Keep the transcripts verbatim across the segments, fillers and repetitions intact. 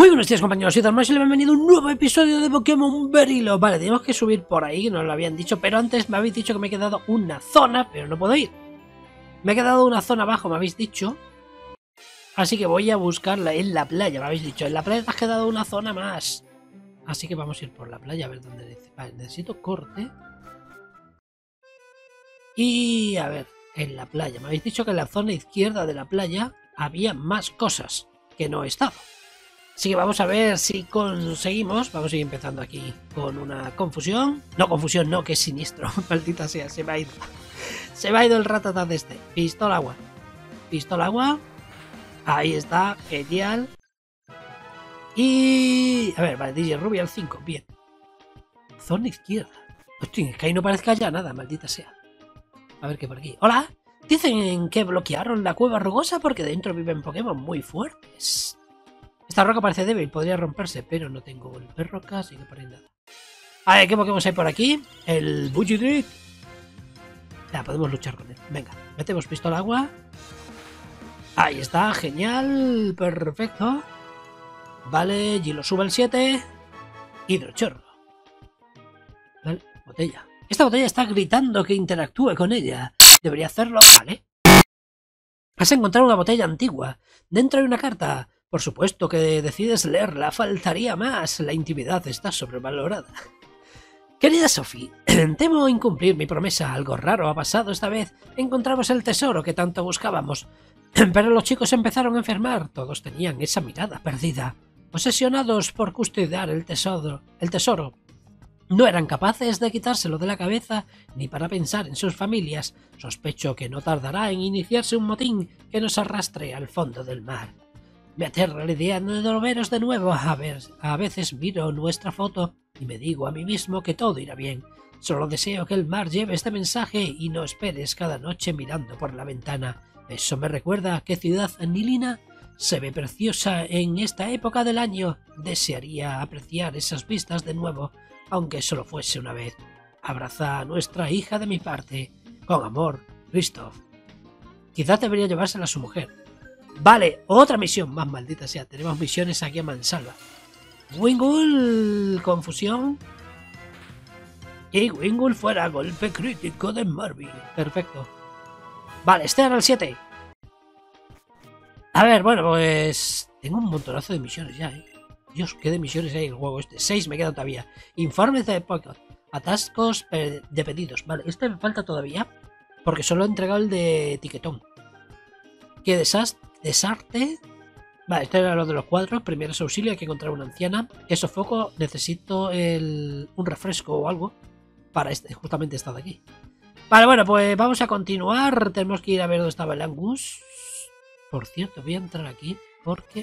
Muy buenos días, compañeros, soy Darmas y les bienvenido a un nuevo episodio de Pokémon Berilo. Vale, tenemos que subir por ahí, que nos lo habían dicho, pero antes me habéis dicho que me he quedado una zona, pero no puedo ir. Me he quedado una zona abajo, me habéis dicho. Así que voy a buscarla en la playa, me habéis dicho. En la playa te has quedado una zona más. Así que vamos a ir por la playa a ver dónde dice. Vale, necesito corte. Y a ver, en la playa. Me habéis dicho que en la zona izquierda de la playa había más cosas que no he estado. Así que vamos a ver si conseguimos. Vamos a ir empezando aquí con una confusión. No, confusión no, que es siniestro. Maldita sea, se me ha ido. Se me ha ido el ratatá de este. Pistola agua. Pistola agua. Ahí está, genial. Y... a ver, vale, D J Ruby al cinco, bien. Zona izquierda. Hostia, es que ahí no parezca ya nada, maldita sea. A ver qué por aquí. ¡Hola! Dicen que bloquearon la cueva rugosa porque dentro viven Pokémon muy fuertes. Esta roca parece débil, podría romperse, pero no tengo golpe roca, así que por ahí nada. A ver, ¿qué Pokémon hay por aquí? El Bugidrit. Ya, podemos luchar con él. Venga, metemos pistola agua. Ahí está, genial, perfecto. Vale, Gilo sube al siete. Hidrochorro. Vale, botella. Esta botella está gritando que interactúe con ella. Debería hacerlo, vale. Has encontrado una botella antigua. Dentro hay una carta. Por supuesto que decides leerla, faltaría más. La intimidad está sobrevalorada. Querida Sophie, temo incumplir mi promesa. Algo raro ha pasado esta vez. Encontramos el tesoro que tanto buscábamos. Pero los chicos empezaron a enfermar. Todos tenían esa mirada perdida. Obsesionados por custodiar el tesoro. El tesoro. No eran capaces de quitárselo de la cabeza ni para pensar en sus familias. Sospecho que no tardará en iniciarse un motín que nos arrastre al fondo del mar. Me aterra la idea de veros de nuevo. A ver, a veces miro nuestra foto y me digo a mí mismo que todo irá bien. Solo deseo que el mar lleve este mensaje y no esperes cada noche mirando por la ventana. Eso me recuerda que Ciudad Anilina se ve preciosa en esta época del año. Desearía apreciar esas vistas de nuevo, aunque solo fuese una vez. Abraza a nuestra hija de mi parte. Con amor, Christoph. Quizás debería llevársela a su mujer. Vale, otra misión más, maldita sea. Tenemos misiones aquí a mansalva. Wingull, confusión. Y Wingull fuera, golpe crítico de Marvin. Perfecto. Vale, este era el siete. A ver, bueno, pues... tengo un montonazo de misiones ya, ¿eh? Dios, qué de misiones hay en el juego este. seis me quedan todavía. Informes de Pokémon. Atascos de pedidos. Vale, este me falta todavía. Porque solo he entregado el de etiquetón. Qué desastre. Desarte. Vale, esto era lo de los cuadros. Primeros auxilios, hay que encontrar una anciana. Que sofoco, necesito el... un refresco o algo. Para este, justamente esta de aquí. Vale, bueno, pues vamos a continuar. Tenemos que ir a ver dónde estaba el Angus. Por cierto, voy a entrar aquí porque...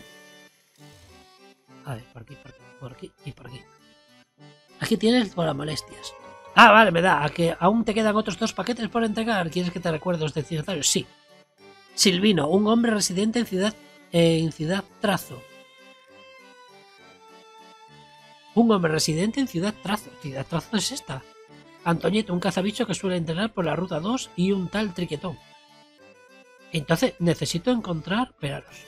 a ver, por aquí, por aquí, por aquí y por aquí. Aquí tienes por las molestias. Ah, vale, me da. A que aún te quedan otros dos paquetes por entregar. ¿Quieres que te recuerde los destinatarios? Sí. Silvino, un hombre residente en Ciudad, eh, en Ciudad Trazo. Un hombre residente en Ciudad Trazo. ¿Ciudad Trazo es esta? Antoñeto, un cazabicho que suele entrenar por la ruta dos y un tal Triquetón. Entonces, necesito encontrar... esperaros.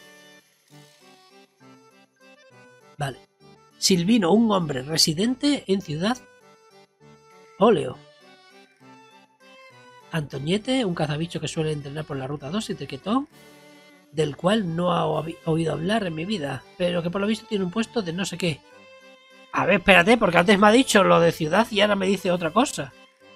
Vale. Silvino, un hombre residente en Ciudad Óleo. Antoñete, un cazabicho que suele entrenar por la ruta dos y Triquetón, del cual no ha oído hablar en mi vida, pero que por lo visto tiene un puesto de no sé qué. A ver, espérate, porque antes me ha dicho lo de ciudad y ahora me dice otra cosa.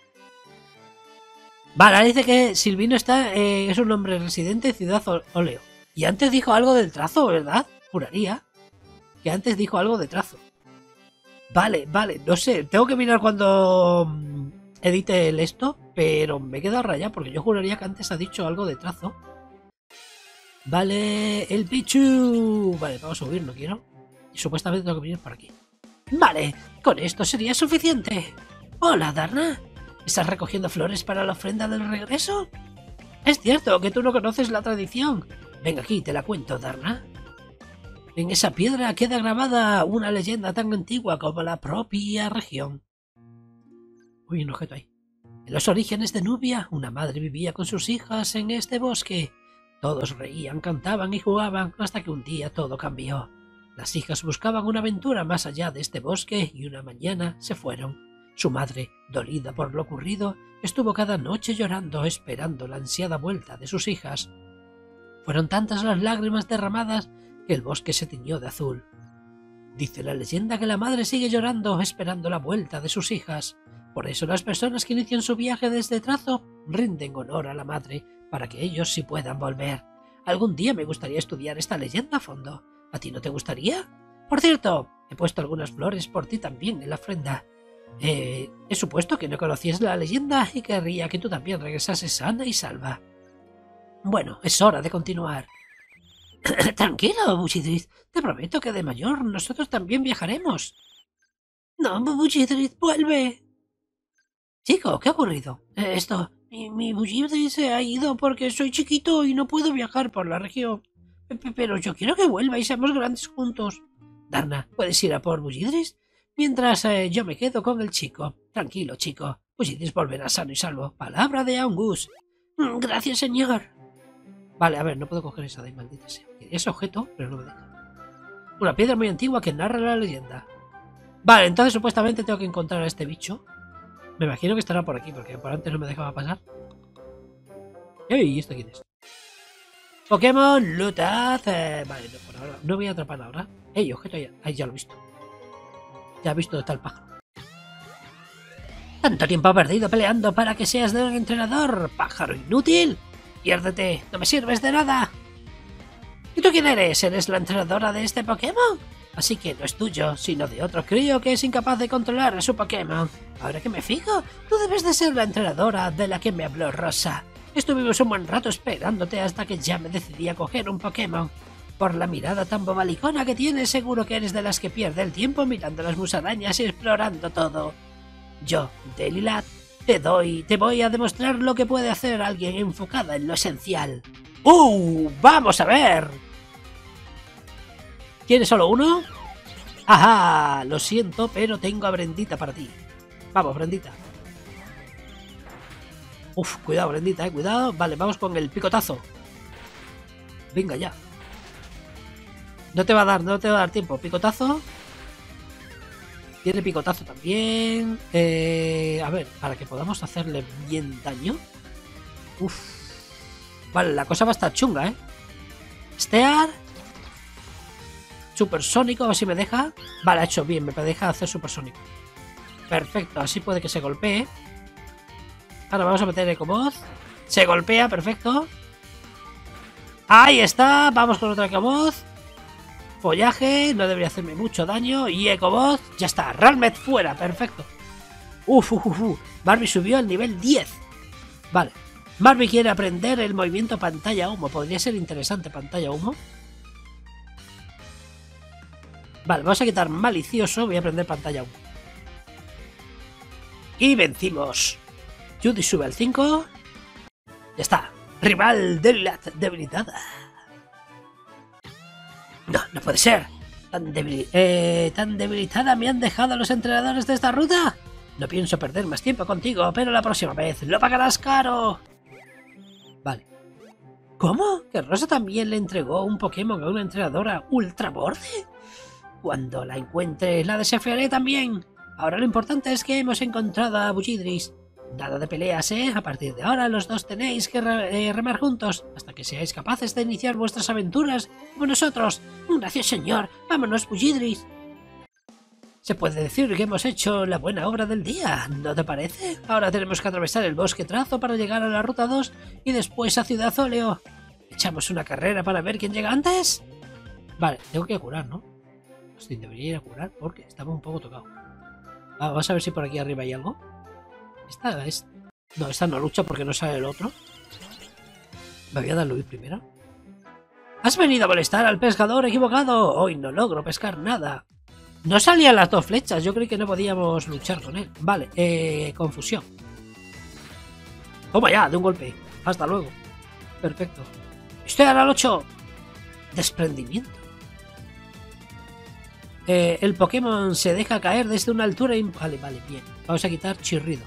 Vale, dice que Silvino está, eh, es un hombre residente en Ciudad Óleo. Y antes dijo algo del trazo, ¿verdad? Juraría que antes dijo algo de trazo. Vale, vale, no sé, tengo que mirar cuando edite el esto, pero me he quedado rayado porque yo juraría que antes ha dicho algo de trazo. Vale, el Pichu. Vale, vamos a subir, no quiero. Y supuestamente tengo que venir por aquí. Vale, con esto sería suficiente. Hola, Darna. ¿Estás recogiendo flores para la ofrenda del regreso? Es cierto que tú no conoces la tradición. Venga aquí, te la cuento, Darna. En esa piedra queda grabada una leyenda tan antigua como la propia región. Uy, un objeto ahí. En los orígenes de Nubia, una madre vivía con sus hijas en este bosque. Todos reían, cantaban y jugaban hasta que un día todo cambió. Las hijas buscaban una aventura más allá de este bosque y una mañana se fueron. Su madre, dolida por lo ocurrido, estuvo cada noche llorando esperando la ansiada vuelta de sus hijas. Fueron tantas las lágrimas derramadas que el bosque se tiñó de azul. Dice la leyenda que la madre sigue llorando esperando la vuelta de sus hijas. Por eso las personas que inician su viaje desde Trazo rinden honor a la madre para que ellos sí puedan volver. Algún día me gustaría estudiar esta leyenda a fondo. ¿A ti no te gustaría? Por cierto, he puesto algunas flores por ti también en la ofrenda. Eh, he supuesto que no conocías la leyenda y querría que tú también regresases sana y salva. Bueno, es hora de continuar. Tranquilo, Buchidrid. Te prometo que de mayor nosotros también viajaremos. No, Buchidrid, vuelve. Chico, ¿qué ha ocurrido? Eh, esto, mi, mi Buchidrid se ha ido porque soy chiquito y no puedo viajar por la región. P Pero yo quiero que vuelva y seamos grandes juntos. Darna, ¿puedes ir a por Buchidrid? Mientras eh, yo me quedo con el chico. Tranquilo, chico. Buchidrid volverá sano y salvo. Palabra de Aungus. Gracias, señor. Vale, a ver, no puedo coger esa de maldita sea. Ese objeto, pero no me deja. Una piedra muy antigua que narra la leyenda. Vale, entonces supuestamente tengo que encontrar a este bicho. Me imagino que estará por aquí, porque por antes no me dejaba pasar. ¡Ey! ¿Y esto quién es? Pokémon Lutaz. Eh, vale, no, por ahora. No voy a atrapar ahora. ¡Ey! Objeto ya. Ahí ya lo he visto. Ya he visto dónde está el pájaro. Tanto tiempo perdido peleando para que seas de un entrenador, pájaro inútil. Piérdete, no me sirves de nada. ¿Y tú quién eres? ¿Eres la entrenadora de este Pokémon? Así que no es tuyo, sino de otro crío que es incapaz de controlar a su Pokémon. Ahora que me fijo, tú debes de ser la entrenadora de la que me habló Rosa. Estuvimos un buen rato esperándote hasta que ya me decidí a coger un Pokémon. Por la mirada tan bobalicona que tienes, seguro que eres de las que pierde el tiempo mirando las musarañas y explorando todo. Yo, Delilat, te doy, te voy a demostrar lo que puede hacer alguien enfocada en lo esencial. ¡Uh! ¡Vamos a ver! ¿Tienes solo uno? ¡Ajá! Lo siento, pero tengo a Brendita para ti. Vamos, Brendita. Uf, cuidado, Brendita, eh, cuidado. Vale, vamos con el picotazo. Venga ya. No te va a dar, no te va a dar tiempo. Picotazo. Tiene picotazo también. Eh, a ver, para que podamos hacerle bien daño. Uf. Vale, la cosa va a estar chunga, ¿eh? Stear. Supersónico, a ver si me deja. Vale, ha hecho bien, me deja hacer supersónico. Perfecto, así puede que se golpee. Ahora vamos a meter Ecomoz. Se golpea, perfecto. Ahí está, vamos con otra Ecomoz. Follaje, no debería hacerme mucho daño. Y Ecomoz, ya está, Ralmet fuera, perfecto. Uf, uf, uf, uf. Barbie subió al nivel diez. Vale, Barbie quiere aprender el movimiento pantalla humo. Podría ser interesante pantalla humo. Vale, vamos a quitar malicioso. Voy a aprender pantalla humo. Y vencimos. Judy sube al cinco. Ya está. Rival debilitada. No, no puede ser. ¿Tan, debil eh, ¿Tan debilitada me han dejado los entrenadores de esta ruta? No pienso perder más tiempo contigo, pero la próxima vez lo pagarás caro. Vale. ¿Cómo? ¿Que Rosa también le entregó un Pokémon a una entrenadora ultra borde? Cuando la encuentre, la desafiaré también. Ahora lo importante es que hemos encontrado a Buchidrid. Nada de peleas, ¿eh? A partir de ahora los dos tenéis que re eh, remar juntos hasta que seáis capaces de iniciar vuestras aventuras como nosotros. Gracias, señor. Vámonos, Buchidrid. Se puede decir que hemos hecho la buena obra del día, ¿no te parece? Ahora tenemos que atravesar el bosque Trazo para llegar a la ruta dos y después a Ciudad Óleo. ¿Echamos una carrera para ver quién llega antes? Vale, tengo que curar, ¿no? Sí, debería ir a curar porque estaba un poco tocado. Ah, vamos a ver si por aquí arriba hay algo. Esta es... No, esta no lucha porque no sale el otro. Me voy a dar Luis primero. Has venido a molestar al pescador equivocado. Hoy no logro pescar nada. No salían las dos flechas. Yo creí que no podíamos luchar con él. Vale, eh... confusión. Toma ya, de un golpe. Hasta luego. Perfecto. Estoy al ocho. Desprendimiento. Eh, el Pokémon se deja caer desde una altura... Vale, vale, bien. Vamos a quitar chirrido.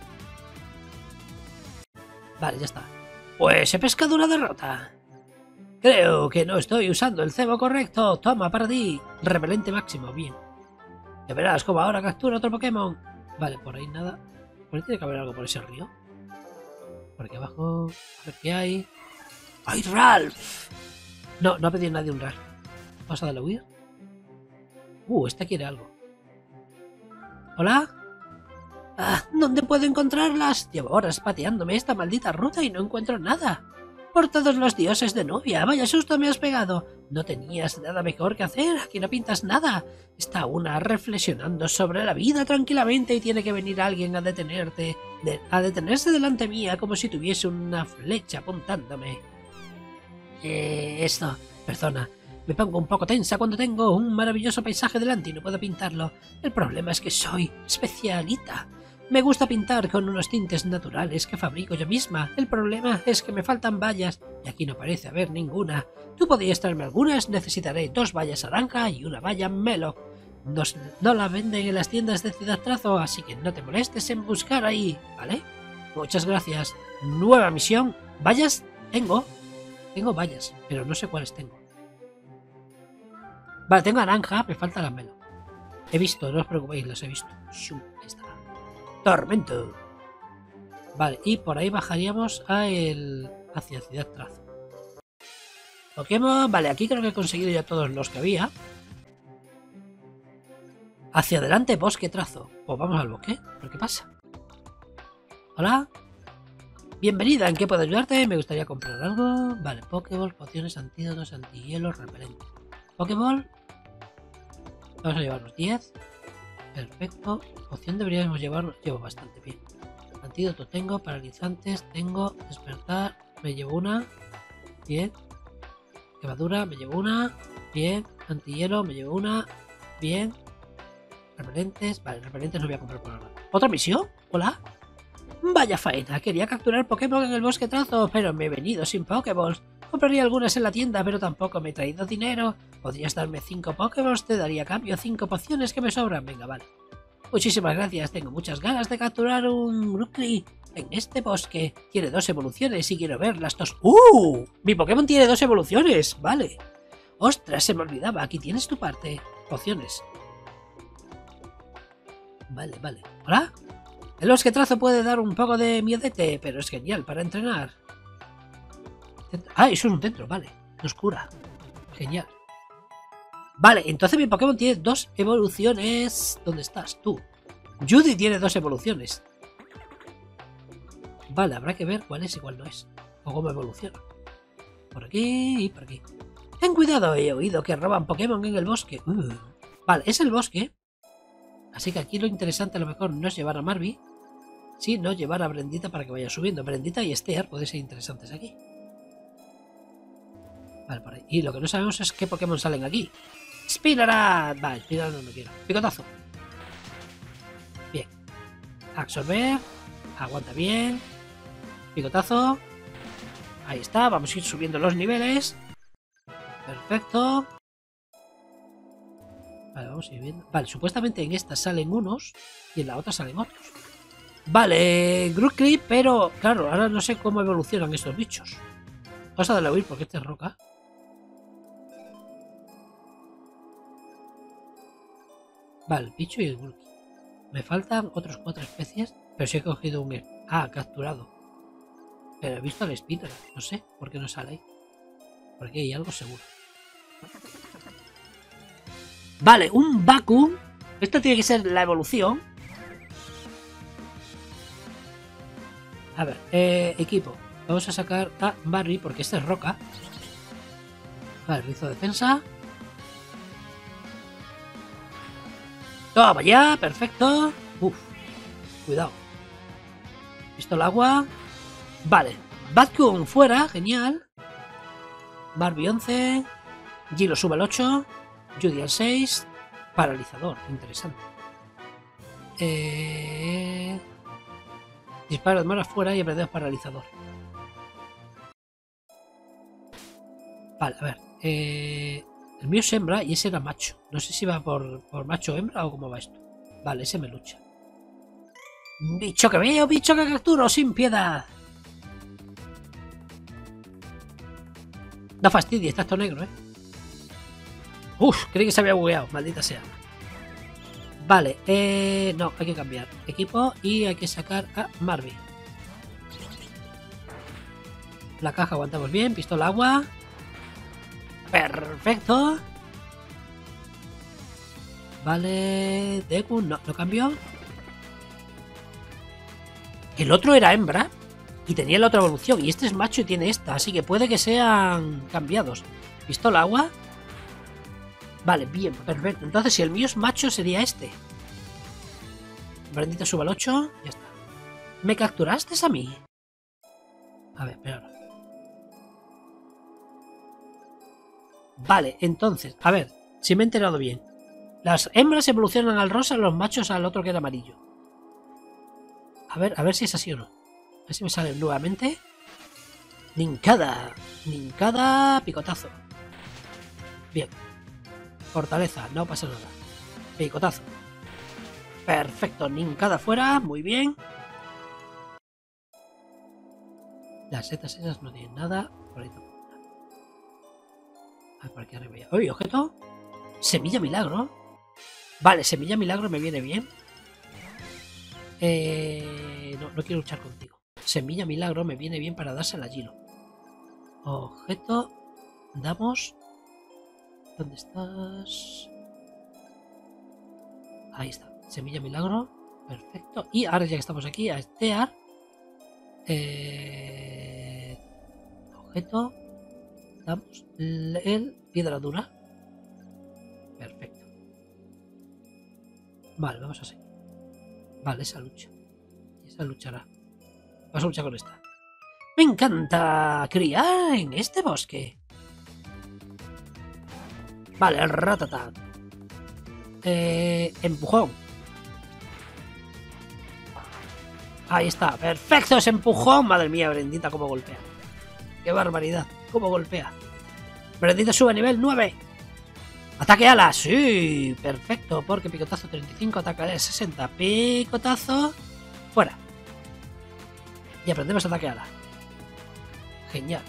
Vale, ya está. Pues he pescado una derrota. Creo que no estoy usando el cebo correcto. Toma para ti. Repelente máximo, bien. Ya verás como ahora captura otro Pokémon. Vale, por ahí nada. Por ahí tiene que haber algo por ese río. Por aquí abajo. A ver qué hay. ¡Ay, Ralph! No, no ha pedido nadie un Ralph. Vamos a darle a huir. Uh, esta quiere algo. ¿Hola? Ah, ¿dónde puedo encontrarlas? Llevo horas pateándome esta maldita ruta y no encuentro nada. Por todos los dioses de Nubia, vaya susto me has pegado. No tenías nada mejor que hacer, aquí no pintas nada. Está una reflexionando sobre la vida tranquilamente y tiene que venir alguien a detenerte, de, a detenerse delante mía como si tuviese una flecha apuntándome. Eh, esto, perdona, me pongo un poco tensa cuando tengo un maravilloso paisaje delante y no puedo pintarlo. El problema es que soy especialita. Me gusta pintar con unos tintes naturales que fabrico yo misma. El problema es que me faltan vallas y aquí no parece haber ninguna. Tú podrías traerme algunas, necesitaré dos vallas naranja y una valla melo. Nos, no la venden en las tiendas de Ciudad Trazo, así que no te molestes en buscar ahí, ¿vale? Muchas gracias. Nueva misión. ¿Vallas? Tengo. Tengo vallas, pero no sé cuáles tengo. Vale, tengo naranja, me falta la melo. He visto, no os preocupéis, las he visto. Shum, ahí está. Tormento. Vale, y por ahí bajaríamos a el... hacia Ciudad Trazo. Pokémon, vale, aquí creo que he conseguido ya todos los que había. Hacia adelante, bosque Trazo. Pues vamos al bosque, a ver qué pasa. Hola. Bienvenida, ¿en qué puedo ayudarte? Me gustaría comprar algo. Vale, Pokéball, pociones, antídotos, antihielos, repelente. Pokéball. Vamos a llevarnos diez. Perfecto. Poción deberíamos llevarnos. Llevo bastante bien. Antídoto tengo, paralizantes tengo, despertar, me llevo una. Bien. Quemadura, me llevo una. Bien. Antihielo, me llevo una. Bien. Repelentes. Vale, repelentes no voy a comprar por ahora. ¿Otra misión? Hola. Vaya faena, quería capturar Pokémon en el bosque Trazo, pero me he venido sin Pokéballs. Compraría algunas en la tienda, pero tampoco me he traído dinero. ¿Podrías darme cinco Pokéballs? Te daría a cambio cinco pociones que me sobran. Venga, vale. Muchísimas gracias, tengo muchas ganas de capturar un Grookey en este bosque. Tiene dos evoluciones y quiero ver las dos. ¡Uh! Mi Pokémon tiene dos evoluciones, vale. Ostras, se me olvidaba, aquí tienes tu parte. Pociones. Vale, vale. ¿Hola? El bosque Trazo puede dar un poco de miedete, pero es genial para entrenar. Ah, eso es un centro, vale. Nos cura. Genial. Vale, entonces mi Pokémon tiene dos evoluciones. ¿Dónde estás tú? Judy tiene dos evoluciones. Vale, habrá que ver cuál es y cuál no es. O cómo evoluciona. Por aquí y por aquí. Ten cuidado, he oído que roban Pokémon en el bosque. Uh. Vale, es el bosque. Así que aquí lo interesante a lo mejor no es llevar a Marby, sino llevar a Brendita para que vaya subiendo. Brendita y Estear pueden ser interesantes aquí. Vale, por ahí. Y lo que no sabemos es qué Pokémon salen aquí. Spinarak. Vale, Spinarak no lo quiero. Picotazo. Bien. Absorber. Aguanta bien. Picotazo. Ahí está. Vamos a ir subiendo los niveles. Perfecto. Vale, vamos a ir viendo. Vale, supuestamente en esta salen unos y en la otra salen otros. Vale, Grookey, pero claro, ahora no sé cómo evolucionan estos bichos. Vamos a darle a huir porque este es roca. Vale, el bicho y el Grookey. Me faltan otras cuatro especies, pero sí he cogido un... Ah, capturado. Pero he visto al Spinarak, no sé por qué no sale ahí. Porque hay algo seguro. Vale, un Vacuum. Esto tiene que ser la evolución. A ver, eh, equipo. Vamos a sacar a Barry porque este es roca. Vale, rizo defensa. Toma ya, perfecto. Uf, cuidado. Visto el agua. Vale, Vacuum fuera, genial. Barbie once. Gilo sube al ocho. Judy al seis. Paralizador, interesante. Eh... Disparo de mano afuera y aprendemos paralizador. Vale, a ver. Eh... El mío es hembra y ese era macho. No sé si va por, por macho o hembra o cómo va esto. Vale, ese me lucha. Bicho que veo, bicho que capturo, sin piedad. Da fastidio, está esto negro, ¿eh? Uf, creí que se había bugueado, maldita sea. Vale, eh, no, hay que cambiar equipo y hay que sacar a Marby. La caja aguantamos bien, pistola agua. Perfecto. Vale, Deku, no, no cambió. El otro era hembra y tenía la otra evolución. Y este es macho y tiene esta, así que puede que sean cambiados. Pistola agua. Vale, bien, perfecto. Entonces, si el mío es macho, sería este. Brandita suba al ocho. Ya está. ¿Me capturaste a mí? A ver, espera. Vale, entonces, a ver, si me he enterado bien. Las hembras evolucionan al rosa, los machos al otro que era amarillo. A ver, a ver si es así o no. A ver si me sale nuevamente. Nincada. Nincada, picotazo. Bien. Fortaleza, no pasa nada. Picotazo. Perfecto, nincada fuera, muy bien. Las setas esas no tienen nada. Por ahí tampoco. A ver, por aquí arriba ya. ¡Uy, objeto! Semilla milagro. Vale, semilla milagro me viene bien. Eh, no, no quiero luchar contigo. Semilla milagro me viene bien para dársela a Gilo. Objeto. Damos. ¿Dónde estás? Ahí está. Semilla milagro. Perfecto. Y ahora ya que estamos aquí, a estear. Eh, objeto. Damos el piedra dura. Perfecto. Vale, vamos a seguir. Vale, esa lucha. Esa luchará. Vamos a luchar con esta. Me encanta criar en este bosque. Vale, el ratata. Eh, empujón. Ahí está. Perfecto ese empujón. Madre mía, Brendita, cómo golpea. Qué barbaridad. Cómo golpea. Brendita sube a nivel nueve. Ataque ala. Sí. Perfecto. Porque picotazo treinta y cinco. Ataque ala sesenta. Picotazo. Fuera. Y aprendemos ataque ala. Genial.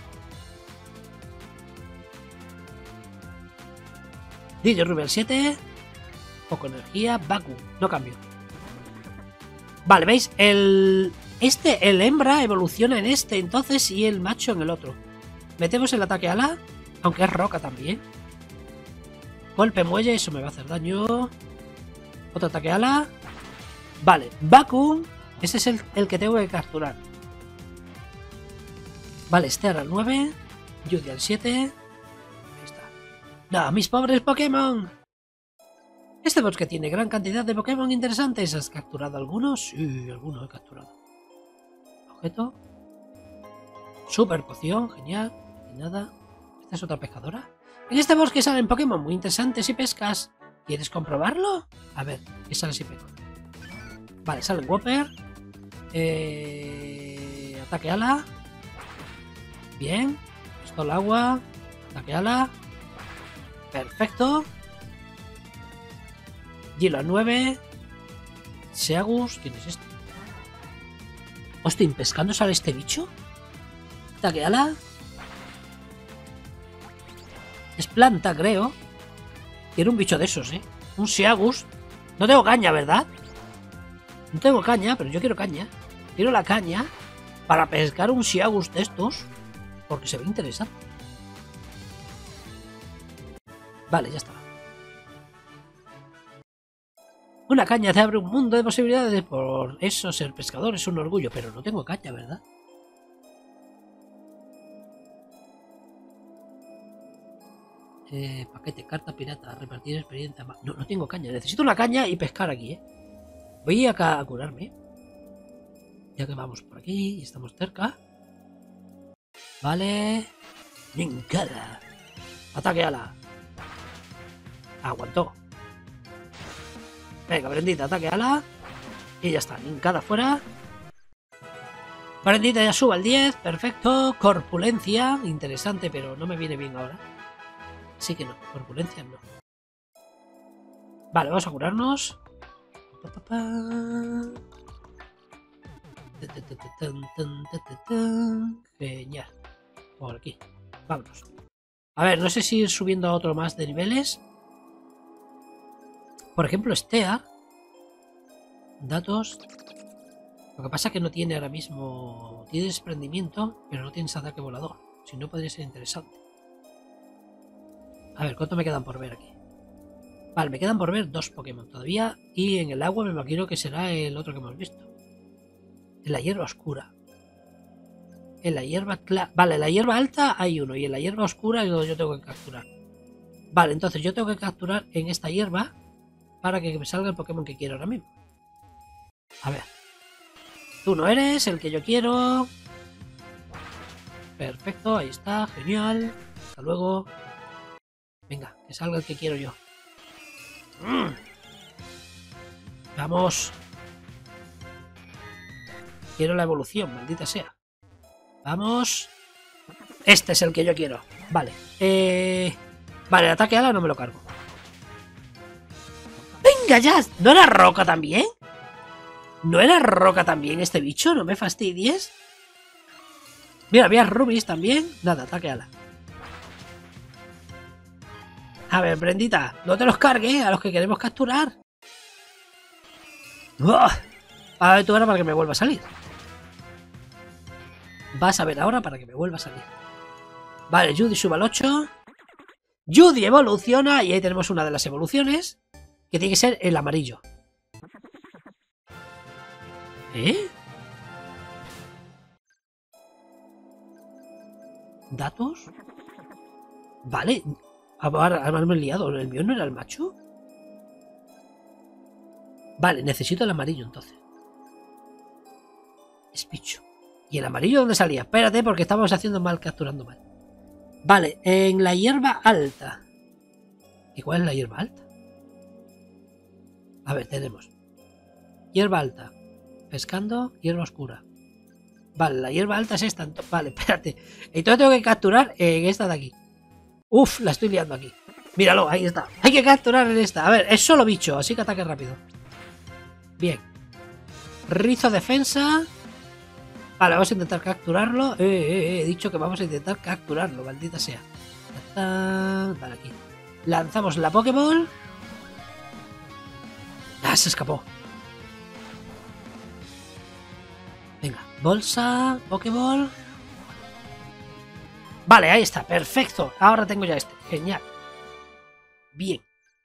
Dillo Rubel siete. Poco energía. Baku. No cambio. Vale, ¿veis? El... Este, el hembra, evoluciona en este entonces y el macho en el otro. Metemos el ataque ala. Aunque es roca también. Golpe muelle, eso me va a hacer daño. Otro ataque ala. Vale, Baku. Ese es el, el que tengo que capturar. Vale, Ster al nueve. Yugi al siete. Ahí está. ¡No, mis pobres Pokémon! Este bosque tiene gran cantidad de Pokémon interesantes. ¿Has capturado algunos? Sí, algunos he capturado. Objeto. Super poción, genial. Y nada. ¿Esta es otra pescadora? En este bosque salen Pokémon muy interesantes y pescas. ¿Quieres comprobarlo? A ver, ¿qué sale si pesco? Vale, sale Whopper. Eh... Ataque ala. Bien. Pistola agua. Ataque ala. Perfecto. Gilo a nueve. Seagus. ¿Quién es este? Hostia, ¿pescando sale este bicho? Ataque ala. Es planta, creo. Quiero un bicho de esos, ¿eh? Un Seagus. No tengo caña, ¿verdad? No tengo caña, pero yo quiero caña. Quiero la caña para pescar un Seagus de estos. Porque se ve interesante. Vale, ya está. Una caña te abre un mundo de posibilidades. Por eso ser pescador es un orgullo. Pero no tengo caña, ¿verdad? Eh, paquete, carta pirata, repartir experiencia. No, no tengo caña. Necesito una caña y pescar aquí, ¿eh? Voy acá a curarme. Ya que vamos por aquí y estamos cerca. Vale. Nincada. Ataque ala. Aguantó. Venga, Brendita, ataque ala. Y ya está, Nincada fuera. Brendita ya suba al diez. Perfecto. Corpulencia. Interesante, pero no me viene bien ahora. Así que no, corpulencia no. Vale, vamos a curarnos. Genial. Por aquí. Vámonos. A ver, no sé si ir subiendo a otro más de niveles. Por ejemplo, Stea. Datos. Lo que pasa es que no tiene ahora mismo... Tiene desprendimiento, pero no tienes ataque volador. Si no, podría ser interesante. A ver, ¿cuánto me quedan por ver aquí? Vale, me quedan por ver dos Pokémon todavía. Y en el agua me imagino que será el otro que hemos visto. En la hierba oscura. En la hierba clara. Vale, en la hierba alta hay uno. Y en la hierba oscura yo, yo tengo que capturar. Vale, entonces yo tengo que capturar en esta hierba para que me salga el Pokémon que quiero ahora mismo. A ver. Tú no eres el que yo quiero. Perfecto, ahí está, genial. Hasta luego. Venga, que salga el que quiero yo. Mm. Vamos. Quiero la evolución, maldita sea. Vamos. Este es el que yo quiero. Vale. Eh... Vale, el ataque ala no me lo cargo. ¡Venga ya! ¿No era roca también? ¿No era roca también este bicho? No me fastidies. Mira, había rubis también. Nada, ataque ala. A ver, Brendita, no te los cargues a los que queremos capturar. ¡Oh! A ver tú ahora para que me vuelva a salir. Vas a ver ahora para que me vuelva a salir. Vale, Judy sube al ocho. Judy evoluciona y ahí tenemos una de las evoluciones. Que tiene que ser el amarillo. ¿Eh? ¿Datos? Vale. Ahora, ahora me he liado. ¿El mío no era el macho? Vale, necesito el amarillo entonces. Es bicho. ¿Y el amarillo dónde salía? Espérate porque estamos haciendo mal, capturando mal. Vale, en la hierba alta. ¿Y cuál es la hierba alta? A ver, tenemos hierba alta. Pescando, hierba oscura. Vale, la hierba alta es esta. Vale, espérate. Entonces tengo que capturar en esta de aquí. Uf, la estoy liando aquí. Míralo, ahí está. Hay que capturar en esta. A ver, es solo bicho, así que ataque rápido. Bien. Rizo defensa. Vale, vamos a intentar capturarlo. Eh, eh, eh, he dicho que vamos a intentar capturarlo, maldita sea. Vale, aquí. Lanzamos la Pokéball. Ah, se escapó. Venga, bolsa, Pokéball. Vale, ahí está, perfecto. Ahora tengo ya este, genial. Bien.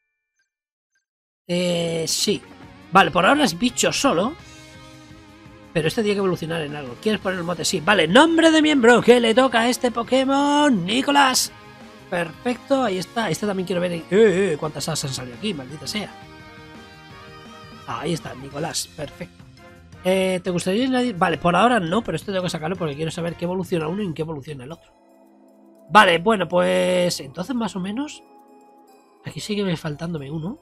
Eh, sí. Vale, por ahora es bicho solo. Pero este tiene que evolucionar en algo. ¿Quieres poner el mote? Sí. Vale, nombre de miembro que le toca a este Pokémon. Nicolás. Perfecto, ahí está. Este también quiero ver. En... Eh, eh, ¿Cuántas asas han salido aquí? Maldita sea. Ahí está, Nicolás. Perfecto. Eh, ¿Te gustaría añadir? Vale, por ahora no, pero esto tengo que sacarlo porque quiero saber qué evoluciona uno y en qué evoluciona el otro. Vale, bueno, pues... Entonces más o menos... Aquí sigue faltándome uno.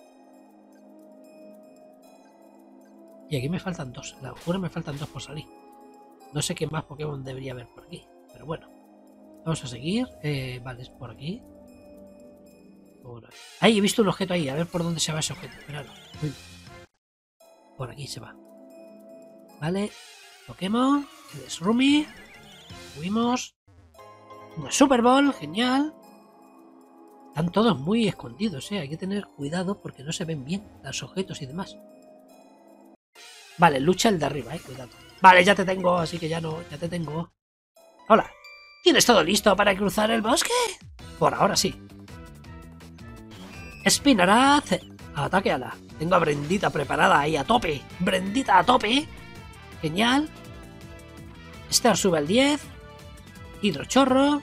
Y aquí me faltan dos. La oscura me faltan dos por salir. No sé qué más Pokémon debería haber por aquí. Pero bueno. Vamos a seguir. Eh, vale, es por aquí. Por ahí. Ahí he visto un objeto ahí. A ver por dónde se va ese objeto. Espéralo. Por aquí se va. Vale. Pokémon. El Shroomy. Subimos. Una Super Ball. Genial. Están todos muy escondidos, ¿eh? Hay que tener cuidado porque no se ven bien los objetos y demás. Vale, lucha el de arriba, eh, cuidado. Vale, ya te tengo, así que ya no, ya te tengo. Hola. ¿Tienes todo listo para cruzar el bosque? Por ahora sí. Spinaraz. Ataque ala. Tengo a Brendita preparada ahí a tope. Brendita a tope. Genial. Star sube al diez. Hidrochorro.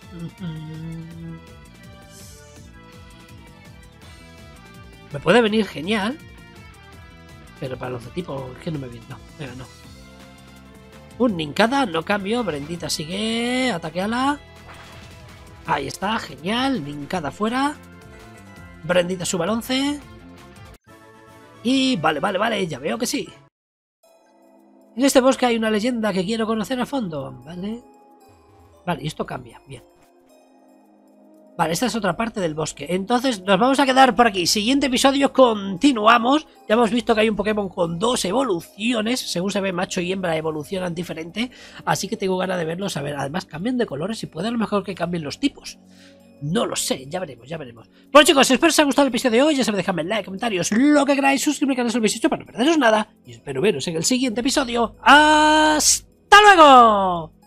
Me puede venir genial. Pero para los de tipo, es que no me viene. No, venga, no. Un Nincada, no cambio. Brendita sigue. Ataque ala. Ahí está, genial. Nincada fuera. Brendita sube al once. Y vale, vale, vale, ya veo que sí. En este bosque hay una leyenda que quiero conocer a fondo. Vale. Vale, y esto cambia, bien. Vale, esta es otra parte del bosque. Entonces nos vamos a quedar por aquí. Siguiente episodio continuamos. Ya hemos visto que hay un Pokémon con dos evoluciones. Según se ve, macho y hembra evolucionan diferente. Así que tengo ganas de verlos. A ver, además cambian de colores y puede a lo mejor que cambien los tipos. No lo sé, ya veremos, ya veremos. Bueno chicos, espero que os haya gustado el episodio de hoy. Ya sabéis, dejadme like, comentarios, lo que queráis. Suscribirme al canal si no lo habéis hecho para no perderos nada. Y espero veros en el siguiente episodio. ¡Hasta luego!